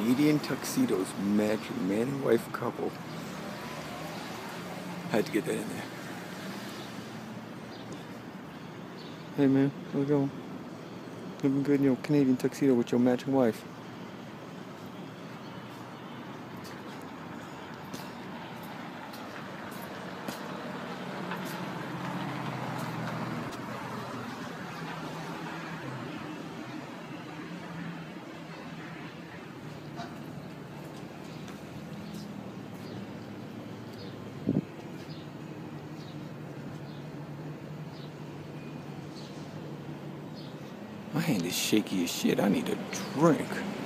Canadian tuxedos matching, man and wife couple. Had to get that in there. Hey man, how's it going? Looking good in your Canadian tuxedo with your matching wife. My hand is shaky as shit. I need a drink.